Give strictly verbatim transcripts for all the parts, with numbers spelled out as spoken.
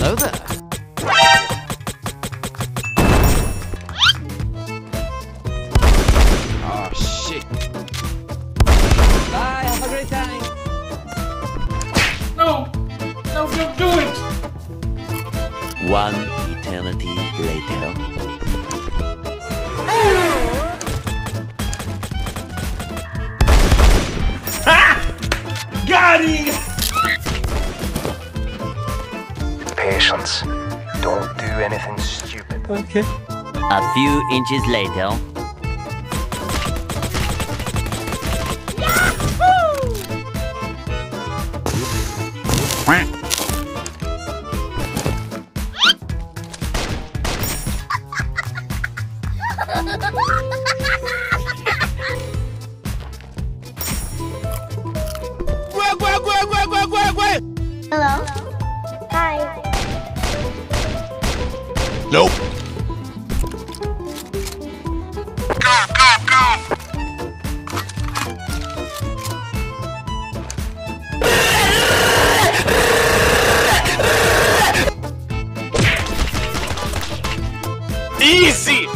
Hello there. Oh, shit. Bye, have a great time. No! No, don't do it! One eternity later. Got him! Patience. Don't do anything stupid. Okay. A few inches later. Hello? Hi. Nope. Easy!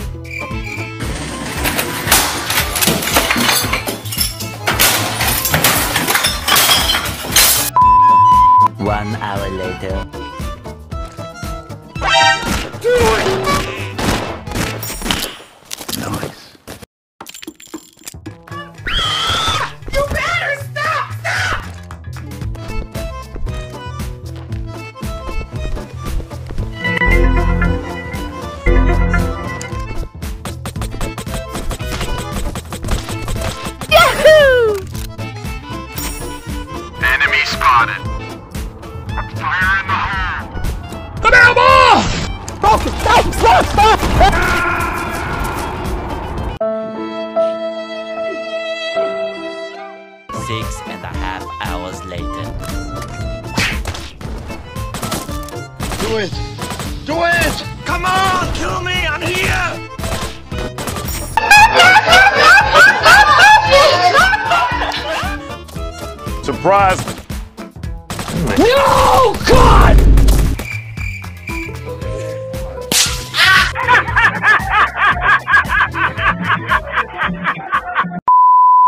One hour later. Nice. You better stop! Stop! Yahoo! Enemy spotted. Fire in the hole. Come here, ball! Stop! Stop! Stop! Six and a half hours later. Do it! Do it! Come on! Kill me! I'm here! Surprise! No! God!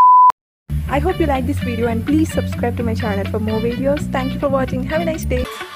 I hope you like this video and please subscribe to my channel for more videos. Thank you for watching. Have a nice day.